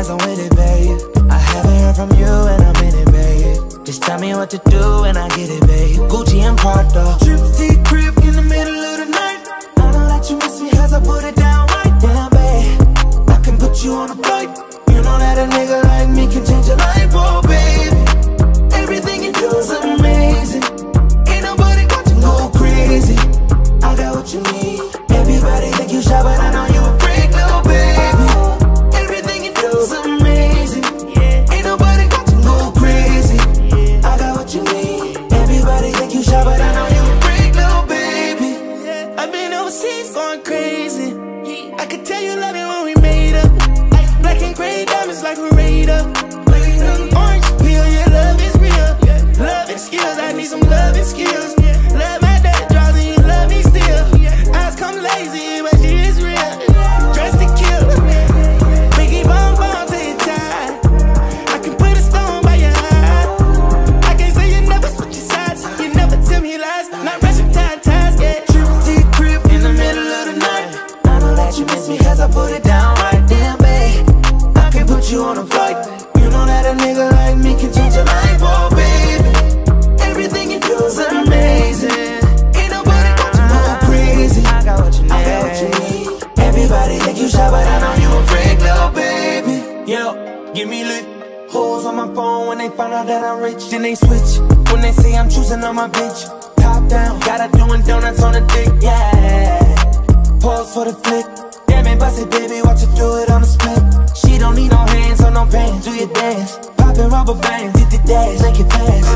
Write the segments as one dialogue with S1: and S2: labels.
S1: as I'm with it, babe. I haven't heard from you and I'm in it, babe. Just tell me what to do and I get it, babe. Gucci and Prada, trip to your crib in the middle of the night. I know that you miss me as I put it down right down, babe. I can put you on a flight. You know that a nigga like me can change your life, oh baby. Everything you do is amazing. Ain't nobody got to go crazy. I got what you need. Everybody think you shy, but I know you a freak, little baby. Everything you do is amazing. Ain't nobody got to go crazy. I got what you need. Everybody think you shy, but I know you a freak, little baby. I've been overseas going crazy. I could tell you love it when we made up. Black and gray diamonds like a radar. Orange peel, your love is real. Love and skills, I need some love and skills. Love my dad draws and you love me still. Eyes come lazy, but she is real. Dressed to kill. Biggie bomb bomb till you tired. I can put a stone by your eye. I can't say you never switch your sides. You never tell me lies. Not rushing ties, yeah. Trip to your crib in the middle of the night. I know that you miss me cause I put it down right there, babe. I can put you on a flight. You know that a nigga like me can change your life, oh baby. Everything you do is amazing. Ain't nobody got to go crazy. I got what you need. I got what you need. Everybody think you shy, but I know you a freak, little baby. Yo, give me lit. Hoes on my phone when they find out that I'm rich. Then they switch when they say I'm choosing on my bitch. Top down, got her doing donuts on the dick, yeah. Pause for the flick. Damn it, bust it, baby, watch her do it on the split. She don't need no hands or no pants, do your dance. Poppin' rubber bands, hit the dash, make it fast.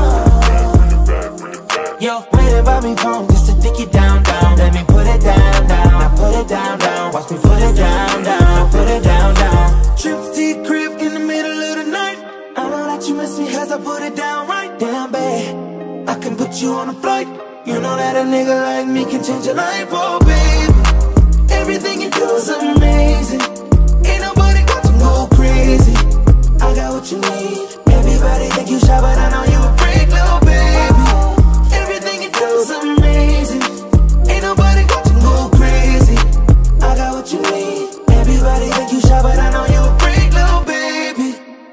S1: Yo, waiting by me phone just to dick it down, down. Let me put it down, down. Now put it down, down. Watch me put it down, down. Now put it down, down. Trips to your crib in the middle of the night. I know that you miss me cause I put it down right down, babe. I can put you on a flight. You know that a nigga like me can change your life, oh baby. Everything you do is amazing. Ain't nobody got to go crazy. I got what you need. Everybody think you shy, but I know you a freak, little baby. Everything you do is amazing. Ain't nobody got to go crazy. I got what you need. Everybody think you shy, but I know you a freak, little baby.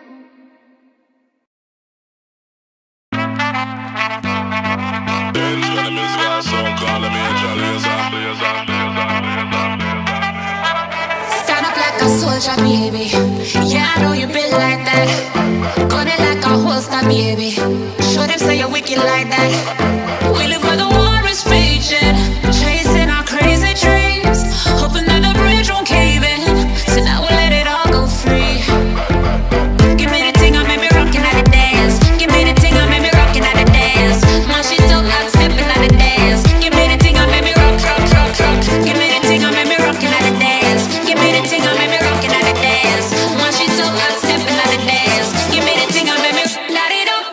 S2: Stand up like a soldier, baby. Yeah, I know you been like that. Gun it like a holster, baby. Show them say you're wicked like that. We live where the war is raging, chasing our crazy dreams, hoping that the bridge won't cave in. So now we'll let it all go free. Give me the thing, I made me rockin' at the dance. Give me the thing, I made me rockin' at the dance. Man, she don't like stepping at the dance. Give me the thing, I made me rock, rock, rock, rock. Give me the thing, I made me rockin' at the dance. Give me the thing, I made me rockin' at the dance. Man, she don't like stepping at the dance. Give me the thing, I made me light it up.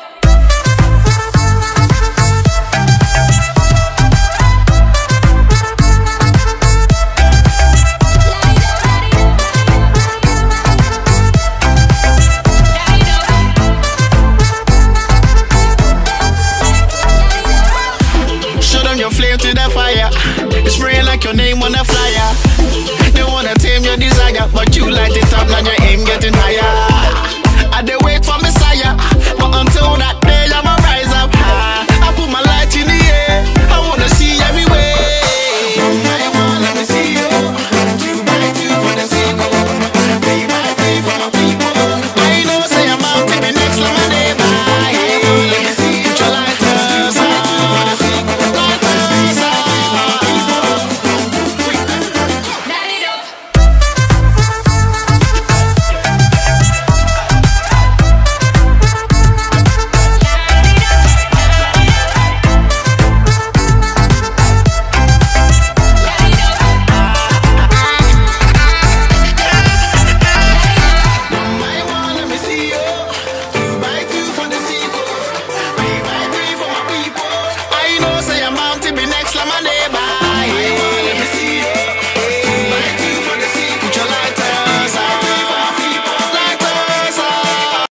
S3: Your name on a flyer. They wanna tame your desire, but you light it up, now your aim get